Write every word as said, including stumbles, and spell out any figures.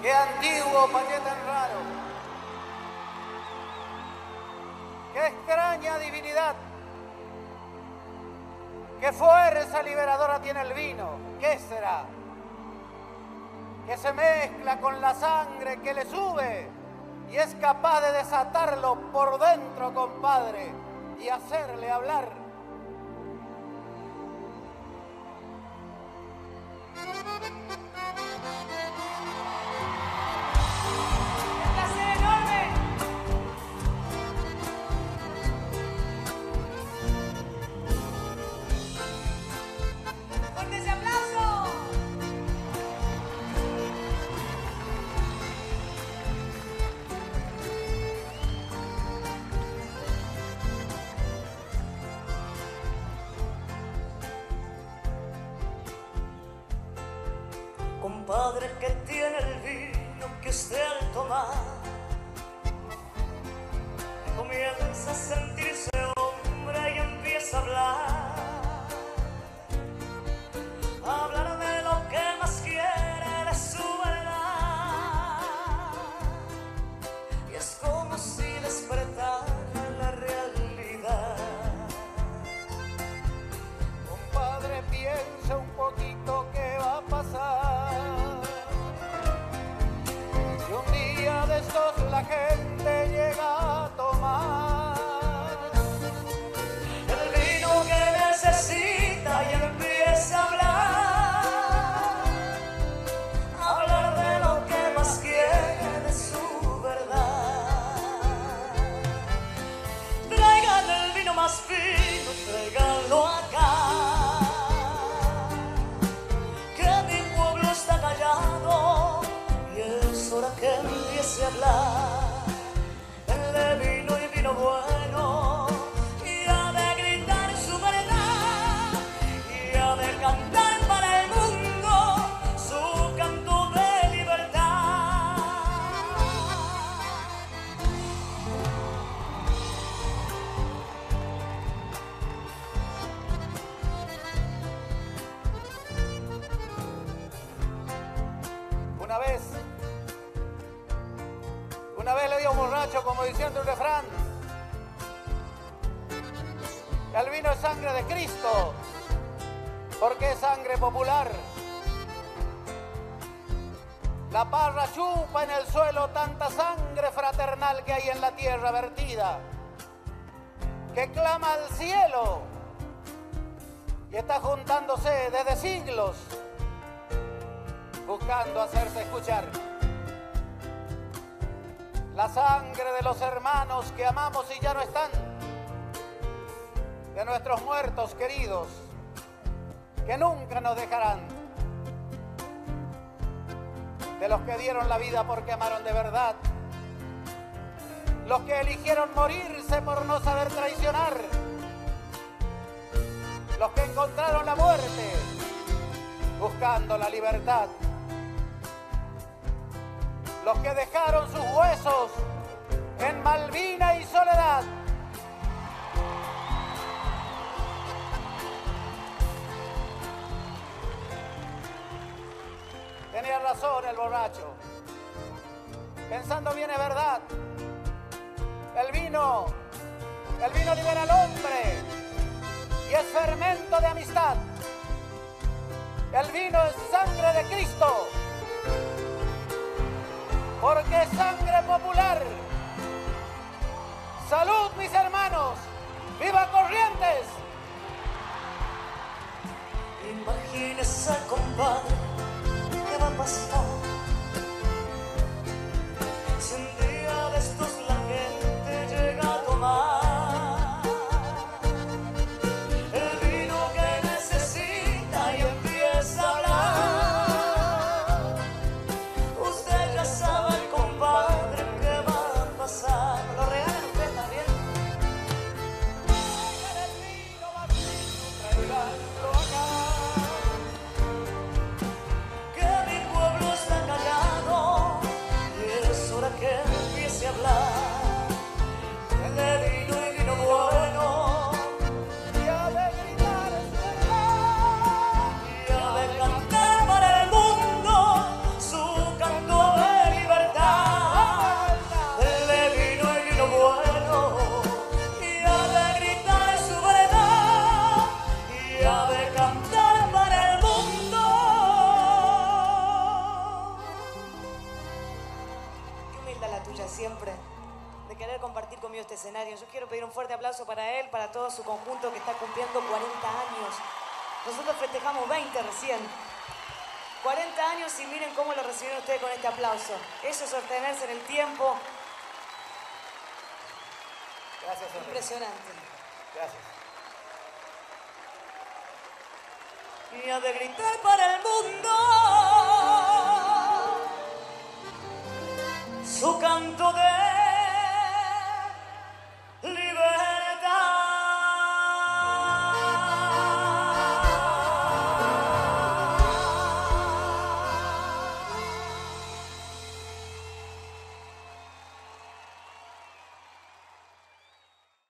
Qué antiguo, pa' qué tan raro. Qué extraña divinidad. Qué fuerza liberadora tiene el vino. ¿Qué será? Que se mezcla con la sangre que le sube y es capaz de desatarlo por dentro, compadre, y hacerle hablar. Compadre, que tiene el vino que usted al tomar comienza a sentirse hombre y empieza a hablar, a hablar de lo que más quiere, de su verdad, y es como si despertara la realidad. Compadre, piensa un poquito qué va a pasar. Si un día de estos la gente llega a tomar el vino que necesita y empieza a hablar, a hablar de lo que más quiere, de su verdad. Traigan el vino más fino, tráiganlo acá, que mi pueblo está callado y es hora que empiece a hablar. El de vino y vino bueno, y ha de gritar su verdad, y ha de cantar para el mundo su canto de libertad. Una vez, una vez le dio un borracho como diciendo un refrán: el vino es sangre de Cristo, porque es sangre popular. La parra chupa en el suelo tanta sangre fraternal que hay en la tierra vertida, que clama al cielo y está juntándose desde siglos, buscando hacerse escuchar. La sangre de los hermanos que amamos y ya no están, de nuestros muertos queridos, que nunca nos dejarán, de los que dieron la vida porque amaron de verdad, los que eligieron morirse por no saber traicionar, los que encontraron la muerte buscando la libertad, los que dejaron sus huesos en Malvina y Soledad. Tenía razón el borracho. Pensando bien es verdad. El vino, el vino libera al hombre y es fermento de amistad. El vino es sangre de Cristo, porque es sangre popular. ¡Salud, mis hermanos! ¡Viva Corrientes! Imagínese, compadre, ¿qué va a pasar si un día de estos la gente llega a tomar el vino que necesita y empieza a hablar? Usted ya sabe, compadre, ¿qué va a pasar? ¿Me lo regalan usted también? El vino vacío, traiganlo acá. conmigo este escenario. Yo quiero pedir un fuerte aplauso para él, para todo su conjunto que está cumpliendo cuarenta años. Nosotros festejamos veinte recién. cuarenta años y miren cómo lo recibieron ustedes con este aplauso. Eso es sostenerse en el tiempo. Gracias, hombre. Impresionante. Gracias. Y ha de gritar para el mundo su canto de